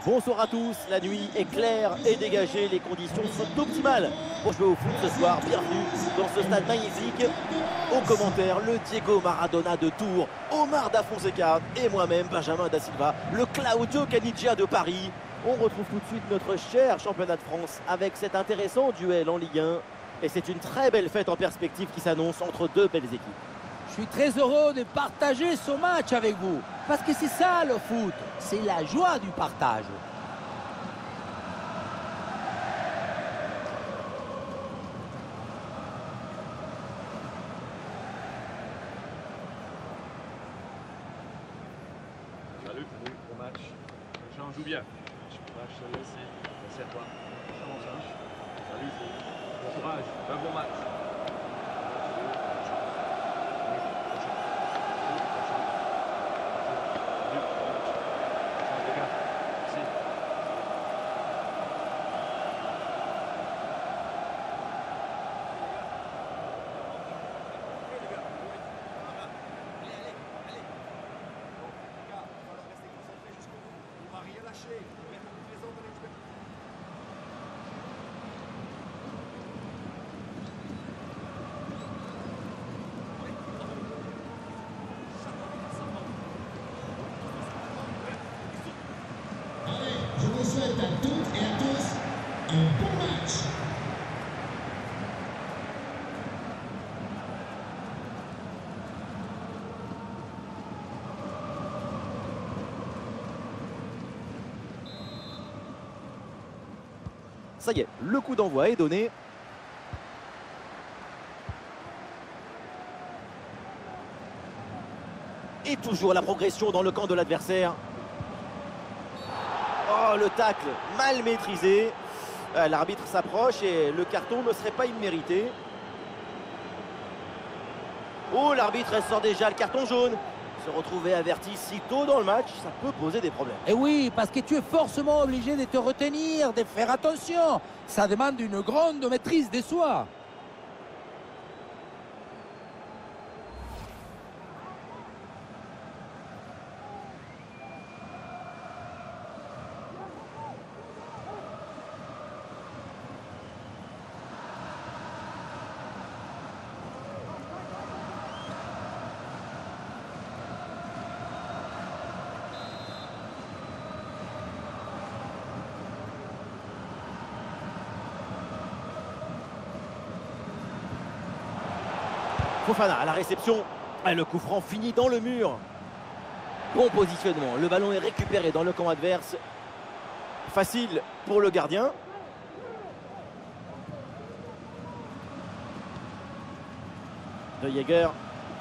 Bonsoir à tous, la nuit est claire et dégagée, les conditions sont optimales pour jouer au foot ce soir. Bienvenue dans ce stade magnifique. Au commentaire, le Diego Maradona de Tours, Omar Da Fonseca et moi-même, Benjamin Da Silva, le Claudio Caniggia de Paris. On retrouve tout de suite notre cher championnat de France avec cet intéressant duel en Ligue 1. Et c'est une très belle fête en perspective qui s'annonce entre deux belles équipes. Je suis très heureux de partager ce match avec vous. Parce que c'est ça le foot, c'est la joie du partage. Salut, bon match. Jean joue bien. Match laissé, merci à toi. Salut, bon courage, un bon match. Je vous souhaite à toutes et à tous un bon match. Ça y est, le coup d'envoi est donné. Et toujours la progression dans le camp de l'adversaire. Oh, le tacle mal maîtrisé. L'arbitre s'approche et le carton ne serait pas immérité. Oh, l'arbitre sort déjà le carton jaune. Se retrouver averti si tôt dans le match, ça peut poser des problèmes. Et oui, parce que tu es forcément obligé de te retenir, de faire attention. Ça demande une grande maîtrise de soi. Fofana à la réception. Et le coup franc finit dans le mur. Bon positionnement. Le ballon est récupéré dans le camp adverse. Facile pour le gardien. De Jäger.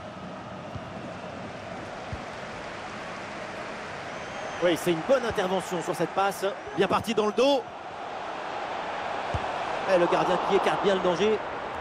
Oui, c'est une bonne intervention sur cette passe. Bien parti dans le dos. Et le gardien qui écarte bien le danger.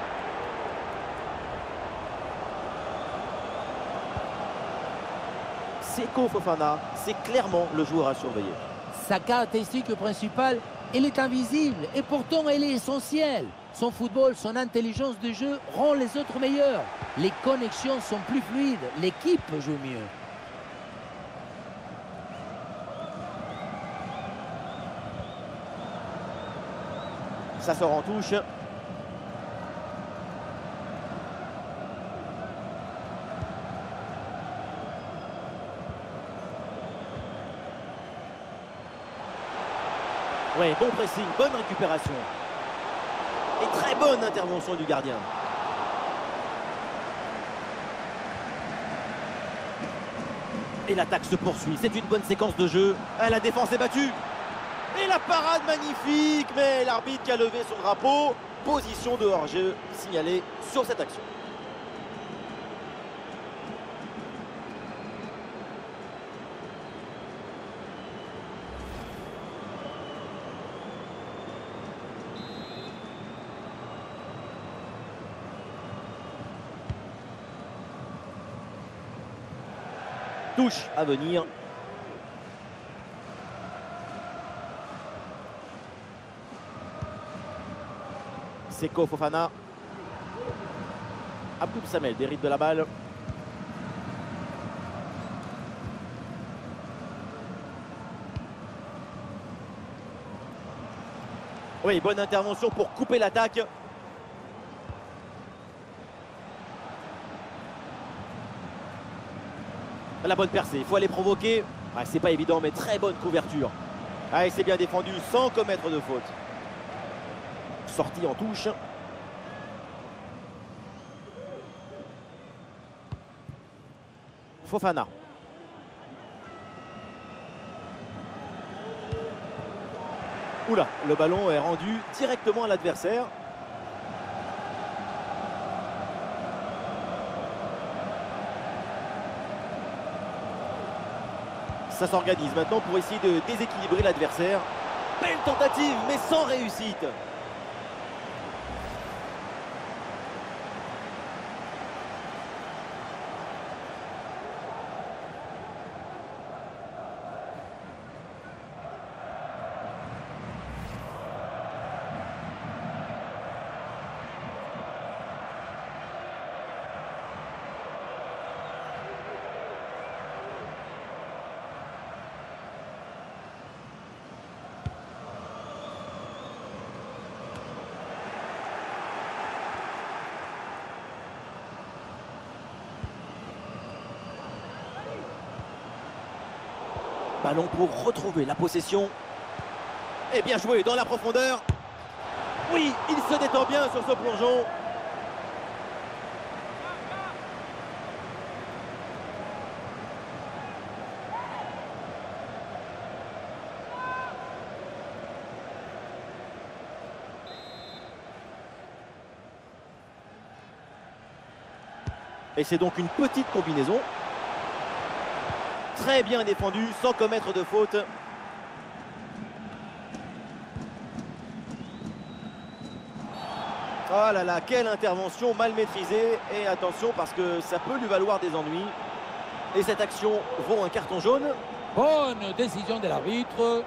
Seko Fofana, c'est clairement le joueur à surveiller. Sa caractéristique principale, elle est invisible et pourtant elle est essentielle. Son football, son intelligence de jeu rend les autres meilleurs. Les connexions sont plus fluides, l'équipe joue mieux. Ça sort en touche. Ouais, bon pressing, bonne récupération. Et très bonne intervention du gardien. Et l'attaque se poursuit. C'est une bonne séquence de jeu. La défense est battue. Et la parade magnifique. Mais l'arbitre qui a levé son drapeau. Position de hors-jeu signalée sur cette action. Touche à venir. Seko Fofana. Abdou Samel hérite de la balle. Oui, bonne intervention pour couper l'attaque. La bonne percée, il faut aller provoquer. Ah, c'est pas évident, mais très bonne couverture. Ah, et c'est bien défendu sans commettre de faute. Sortie en touche. Fofana. Oula, le ballon est rendu directement à l'adversaire. Ça s'organise maintenant pour essayer de déséquilibrer l'adversaire. Belle tentative, mais sans réussite. Ballon pour retrouver la possession. Et bien joué dans la profondeur. Oui, il se détend bien sur ce plongeon. Et c'est donc une petite combinaison. Très bien défendu, sans commettre de faute. Oh là là, quelle intervention mal maîtrisée. Et attention parce que ça peut lui valoir des ennuis. Et cette action vaut un carton jaune. Bonne décision de l'arbitre.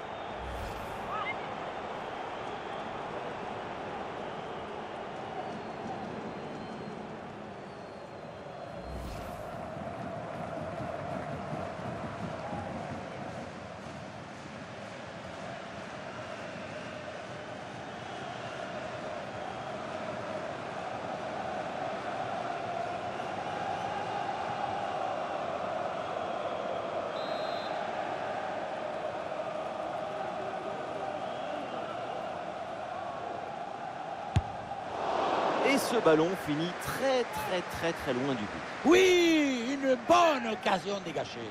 Et ce ballon finit très loin du but. Oui, une bonne occasion dégagée.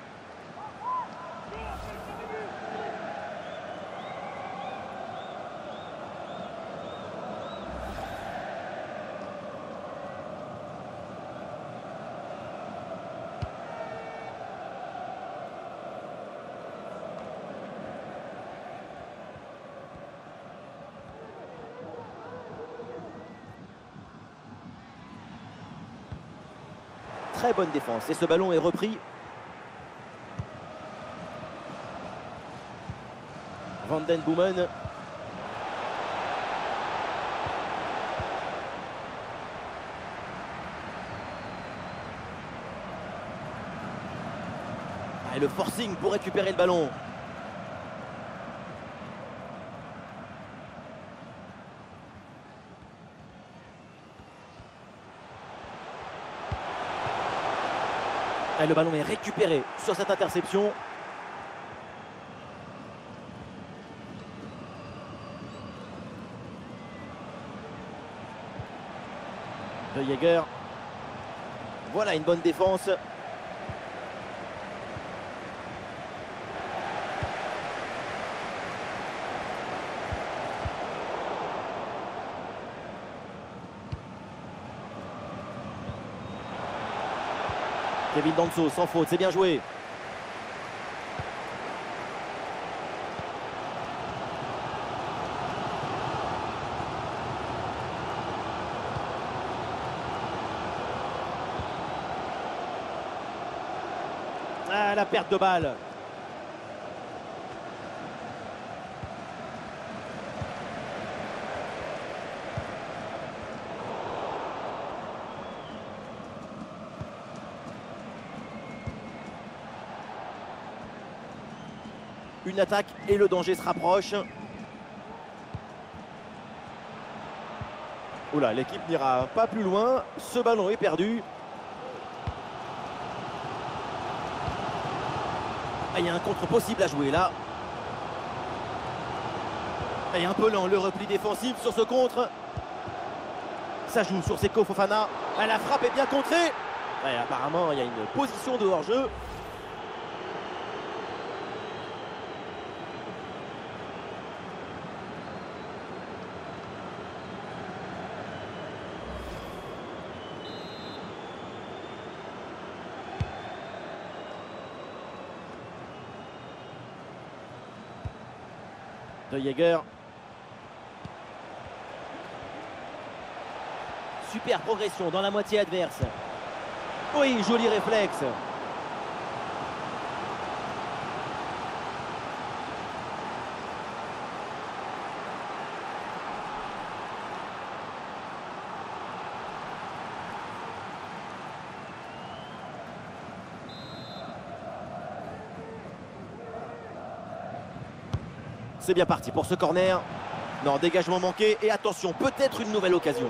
Très bonne défense. Et ce ballon est repris. Van den Boomen. Et le forcing pour récupérer le ballon. Et le ballon est récupéré sur cette interception. De Jäger. Voilà une bonne défense. Kevin Danso sans faute, c'est bien joué. Ah, la perte de balle. Une attaque et le danger se rapproche. Oula, l'équipe n'ira pas plus loin. Ce ballon est perdu. Ah, il y a un contre possible à jouer là. Ah, il est un peu lent le repli défensif sur ce contre. Ça joue sur Seko Fofana. Ah, la frappe est bien contrée. Ouais, apparemment, il y a une position de hors-jeu. De Jäger. Super progression dans la moitié adverse. Oui, joli réflexe. C'est bien parti pour ce corner. Non, dégagement manqué. Et attention, peut-être une nouvelle occasion.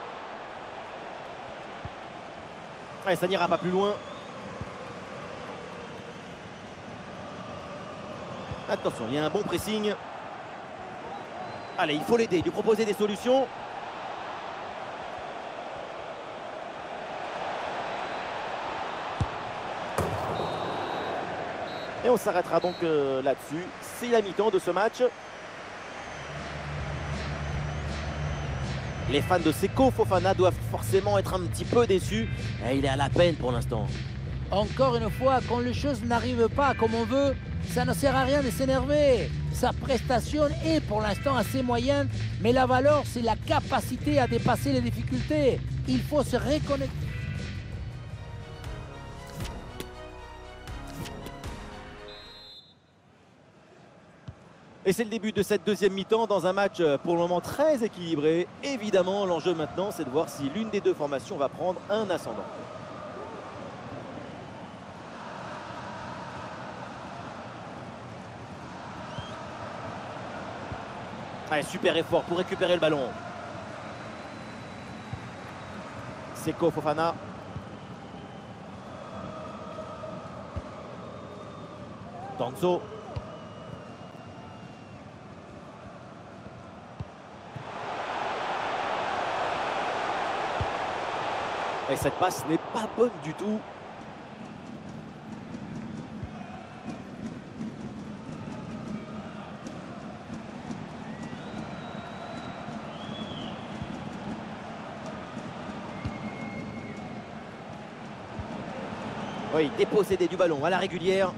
Ouais, ça n'ira pas plus loin. Attention, il y a un bon pressing. Allez, il faut l'aider, lui proposer des solutions. Et on s'arrêtera donc là-dessus. C'est la mi-temps de ce match. Les fans de Seko Fofana doivent forcément être un petit peu déçus. Et il est à la peine pour l'instant. Encore une fois, quand les choses n'arrivent pas comme on veut, ça ne sert à rien de s'énerver. Sa prestation est pour l'instant assez moyenne, mais la valeur, c'est la capacité à dépasser les difficultés. Il faut se reconnecter. Et c'est le début de cette deuxième mi-temps dans un match pour le moment très équilibré. Évidemment, l'enjeu maintenant, c'est de voir si l'une des deux formations va prendre un ascendant. Allez, super effort pour récupérer le ballon. Seko Fofana. Danso. Et cette passe n'est pas bonne du tout. Oui, dépossédé du ballon à la régulière.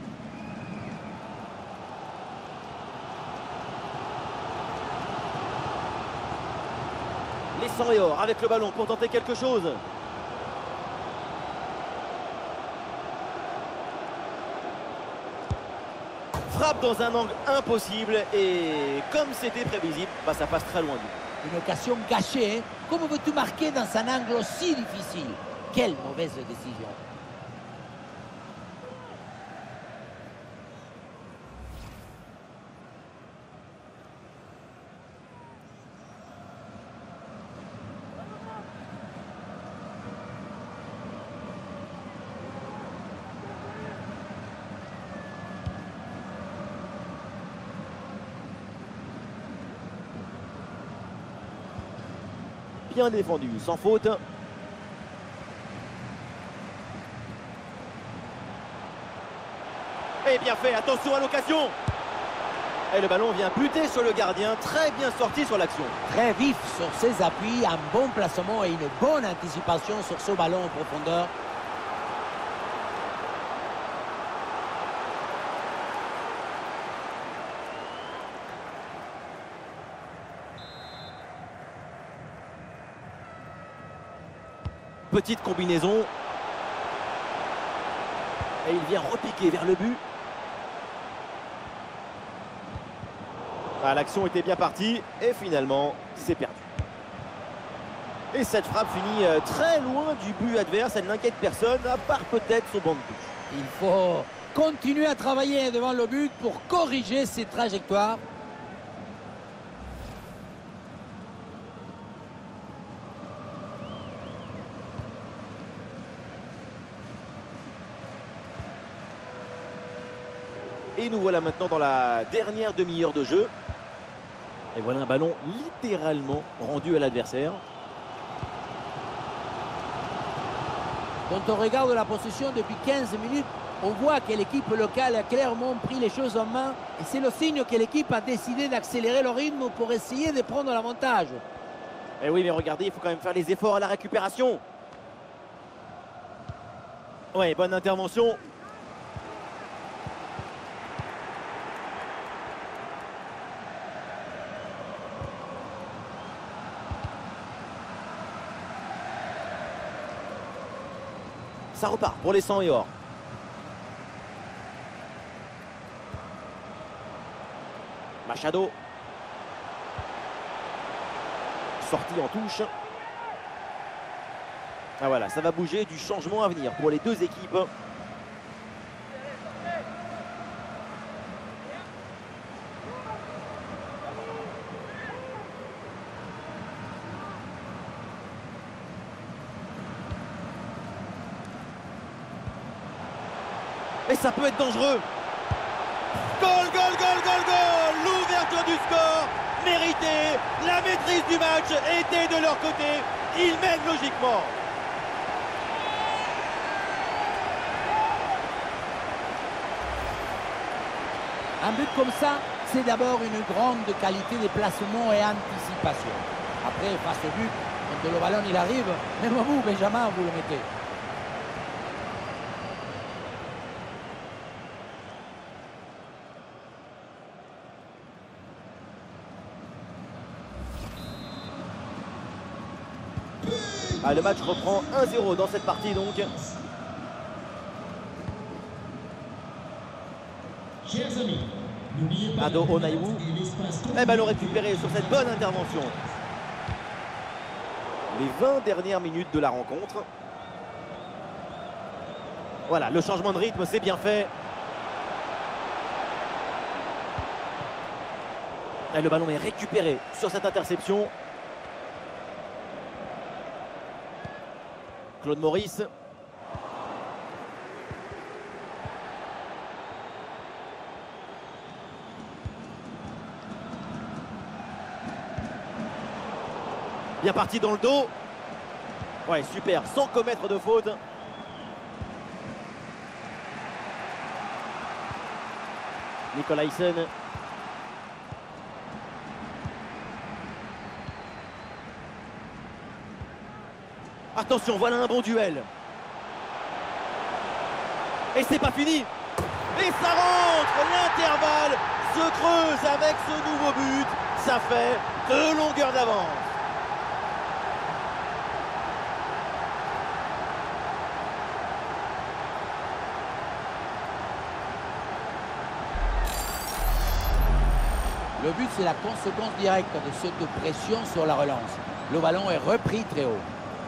Les 100 et or avec le ballon pour tenter quelque chose. Frappe dans un angle impossible et comme c'était prévisible, bah, ça passe très loin du but. Une occasion gâchée, hein. Comment veux-tu marquer dans un angle aussi difficile? Quelle mauvaise décision. Bien défendu, sans faute. Et bien fait, attention à l'occasion. Et le ballon vient buter sur le gardien, très bien sorti sur l'action. Très vif sur ses appuis, un bon placement et une bonne anticipation sur ce ballon en profondeur. Petite combinaison. Et il vient repiquer vers le but. Ah, l'action était bien partie et finalement c'est perdu. Et cette frappe finit très loin du but adverse. Elle n'inquiète personne à part peut-être son banc de touche. Il faut continuer à travailler devant le but pour corriger ses trajectoires. Et nous voilà maintenant dans la dernière demi-heure de jeu. Et voilà un ballon littéralement rendu à l'adversaire. Quand on regarde la possession depuis 15 minutes, on voit que l'équipe locale a clairement pris les choses en main. Et c'est le signe que l'équipe a décidé d'accélérer le rythme pour essayer de prendre l'avantage. Et oui, mais regardez, il faut quand même faire les efforts à la récupération. Ouais, bonne intervention. Ça repart pour les 100 et or. Machado. Sortie en touche. Ah voilà, ça va bouger, du changement à venir pour les deux équipes. Et ça peut être dangereux. Goal, goal, goal, goal, goal. L'ouverture du score méritée. La maîtrise du match était de leur côté. Ils mènent logiquement. Un but comme ça, c'est d'abord une grande qualité de placement et anticipation. Après, face au but, quand le ballon il arrive, même vous, Benjamin, vous le mettez. Ah, le match reprend 1-0 dans cette partie donc. Chers amis, n'oubliez pas Ado la Onaiwu. penalty et l'espace Et ballon récupéré sur cette bonne intervention. Les 20 dernières minutes de la rencontre. Voilà, le changement de rythme, c'est bien fait. Et le ballon est récupéré sur cette interception. Claude Maurice. Bien parti dans le dos. Ouais, super, sans commettre de faute. Nicolaisen. Attention, voilà un bon duel. Et c'est pas fini. Et ça rentre. L'intervalle se creuse avec ce nouveau but. Ça fait 2 longueurs d'avance. Le but, c'est la conséquence directe de cette pression sur la relance. Le ballon est repris très haut.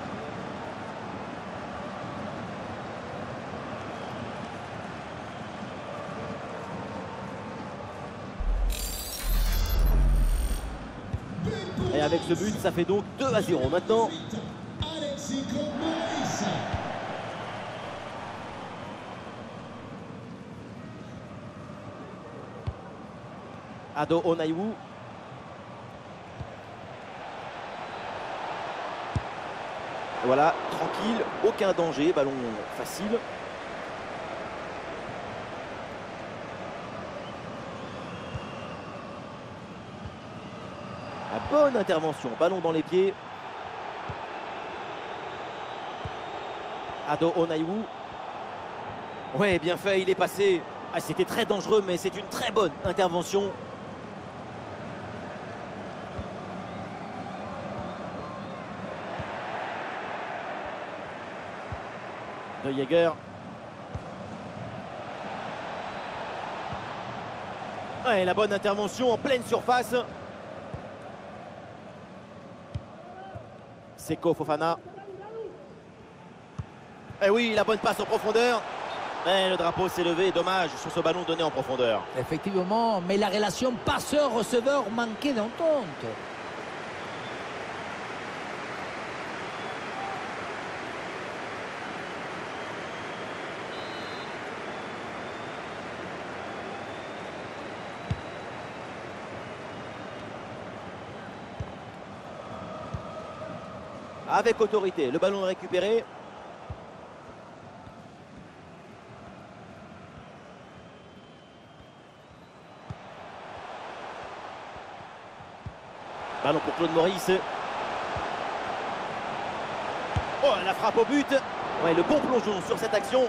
Et avec ce but, ça fait donc 2-0 maintenant. Alexis Claude Maurice. Ado Onaiwu. Voilà, tranquille, aucun danger, ballon facile. La bonne intervention, ballon dans les pieds. Ado Onaiwu. Ouais, bien fait, il est passé. Ah, c'était très dangereux, mais c'est une très bonne intervention. De Jäger. Ouais, la bonne intervention en pleine surface. Seko Fofana. Et oui, la bonne passe en profondeur. Mais le drapeau s'est levé, dommage sur ce ballon donné en profondeur. Effectivement, mais la relation passeur-receveur manquait d'entente. avec autorité. Le ballon est récupéré. Ballon pour Claude Maurice. Oh, la frappe au but. Ouais, le bon plongeon sur cette action.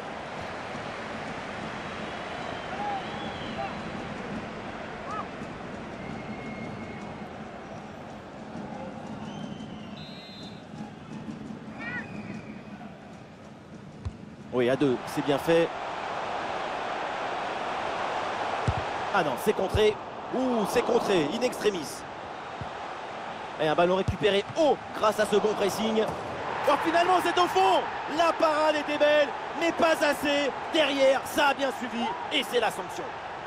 Oui, à 2, c'est bien fait. Ah non, c'est contré. Ouh, c'est contré, in extremis. Et un ballon récupéré haut grâce à ce bon pressing. Oh, finalement, c'est au fond. La parade était belle, mais pas assez. Derrière, ça a bien suivi et c'est la sanction.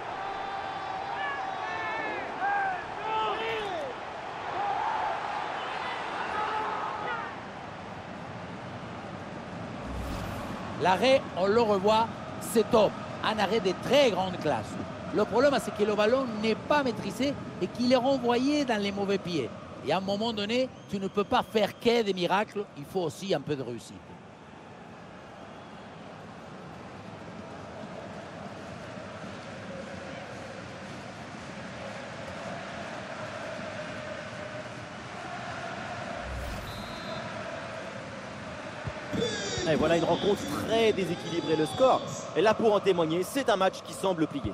L'arrêt, on le revoit, c'est top. Un arrêt de très grande classe. Le problème, c'est que le ballon n'est pas maîtrisé et qu'il est renvoyé dans les mauvais pieds. Et à un moment donné, tu ne peux pas faire que des miracles, il faut aussi un peu de réussite. Et voilà une rencontre très déséquilibrée. Le score est là pour en témoigner. C'est un match qui semble plié.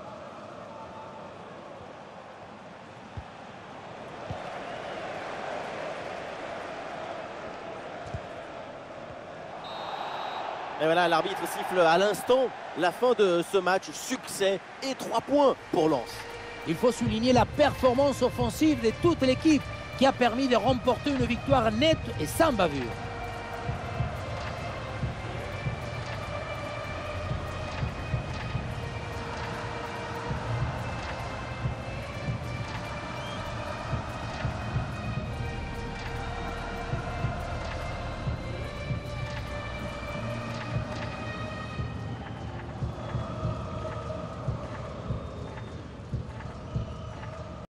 Et voilà, l'arbitre siffle à l'instant la fin de ce match. Succès et 3 points pour Lens. Il faut souligner la performance offensive de toute l'équipe qui a permis de remporter une victoire nette et sans bavure.